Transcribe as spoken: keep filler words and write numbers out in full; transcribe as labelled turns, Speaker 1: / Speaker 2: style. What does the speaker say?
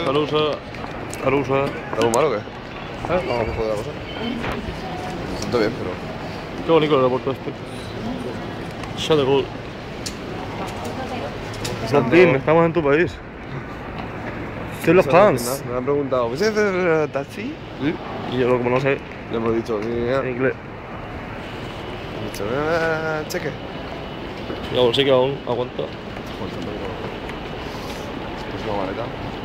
Speaker 1: Salusa. Salusa.
Speaker 2: ¿Está muy malo o qué?
Speaker 1: ¿Eh?
Speaker 2: Vamos a joder la cosa. Me siento bien, pero.
Speaker 1: Qué bonito el aeropuerto este. Shot de gol. Santín, estamos en tu país. Estoy en los fans.
Speaker 2: Me han preguntado, ¿ves el taxi? Sí.
Speaker 1: Y yo, como no sé
Speaker 2: Le hemos dicho,
Speaker 1: en
Speaker 2: he
Speaker 1: inglés.
Speaker 2: dicho, eh, cheque.
Speaker 1: Y aún sí que aún aguanta.
Speaker 2: Próxima maleta.